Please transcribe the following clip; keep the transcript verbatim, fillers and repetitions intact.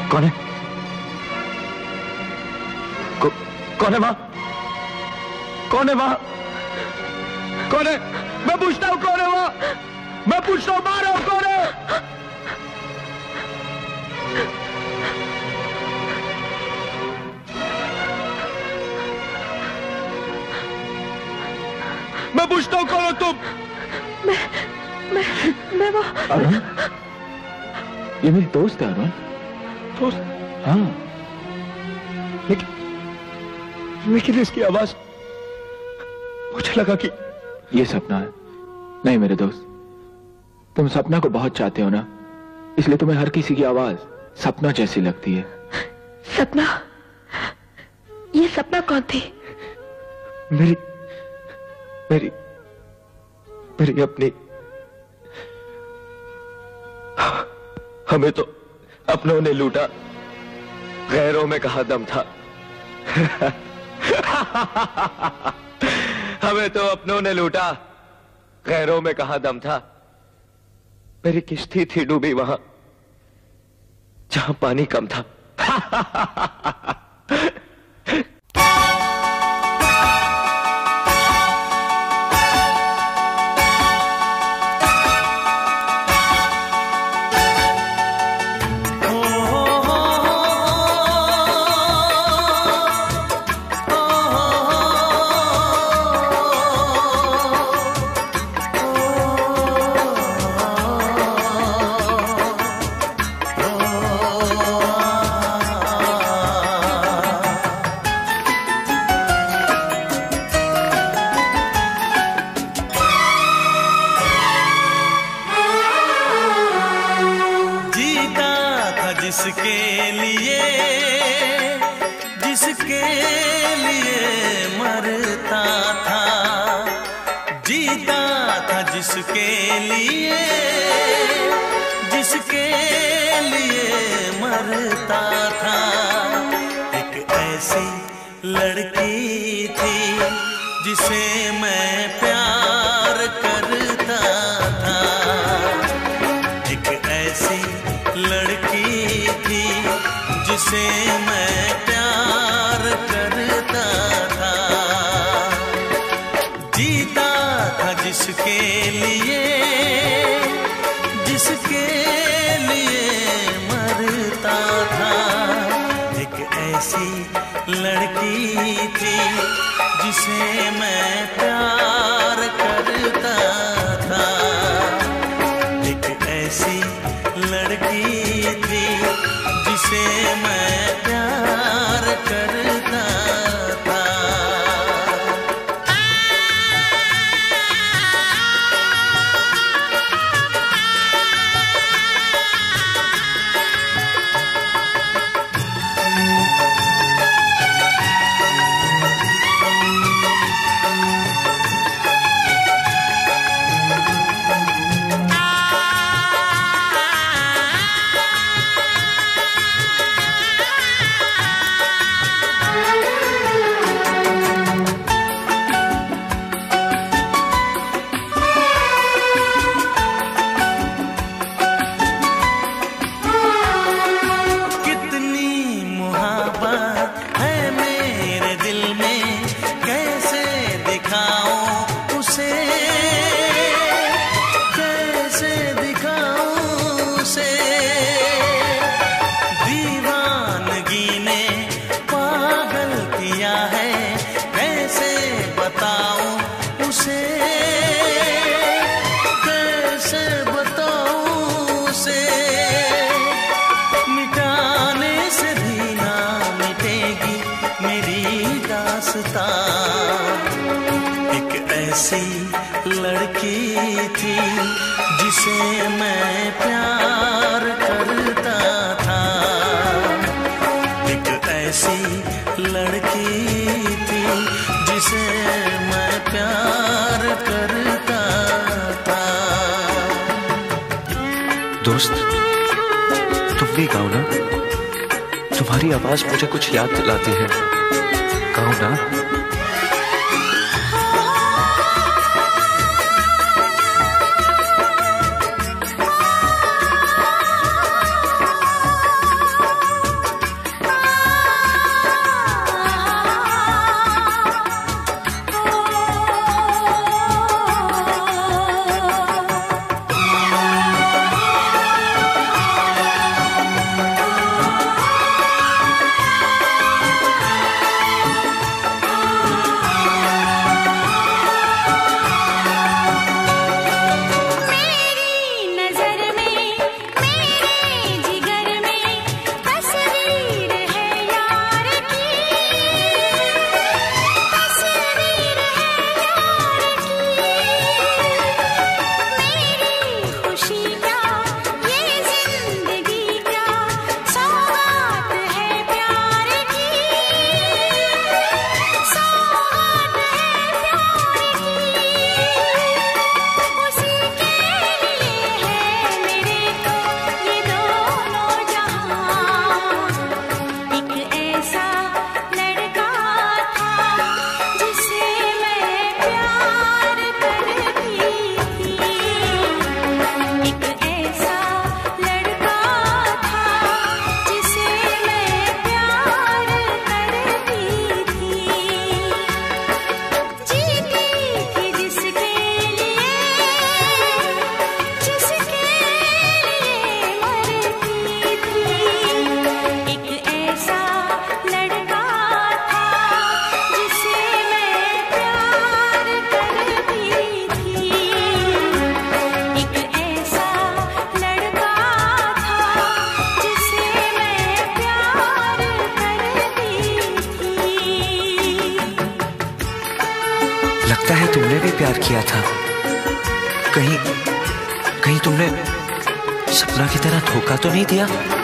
कौन है? को, कौन है मां? कौन है मां? कौन है? मैं पूछता हूं कौन है मां? मैं पूछता हूं मां रहा हूं कौन है? मैं पूछता हूं कौन हो तुम? मैं मैं मैं वो अरुण, ये मेरी दोस्त है अरुण। दोस्त? हाँ, लेकिन लेकिन इसकी आवाज मुझे लगा कि ये सपना है। नहीं मेरे दोस्त, तुम सपना को बहुत चाहते हो ना, इसलिए तुम्हें हर किसी की आवाज सपना जैसी लगती है। सपना? ये सपना कौन थी? मेरी मेरी मेरी अपनी। हमें तो अपनों ने लूटा, गैरों में कहा दम था। हमें तो अपनों ने लूटा, गैरों में कहा दम था। मेरी किश्ती थी डूबी वहां जहां पानी कम था। जिसके लिए जिसके लिए मरता था, जीता था जिसके लिए जिसके लिए मरता था। एक ऐसी लड़की थी जिसे मैं प्यार करता था। एक ऐसी लड़की थी जिसे मैं प्यार करता था। जीता था जिसके लिए जिसके लिए मरता था। एक ऐसी लड़की थी जिसे मैं प्यार करता था। एक ऐसी लड़की थी जिसे मैं प्यार करता था। एक ऐसी लड़की थी जिसे मैं प्यार करता था। एक ऐसी लड़की थी जिसे मैं प्यार करता था। दोस्त, तुम भी गाओ ना, तुम्हारी आवाज मुझे कुछ याद दिलाती है। गाओ ना। लगता है तुमने भी प्यार किया था। कहीं कहीं तुमने सपना की तरह धोखा तो नहीं दिया?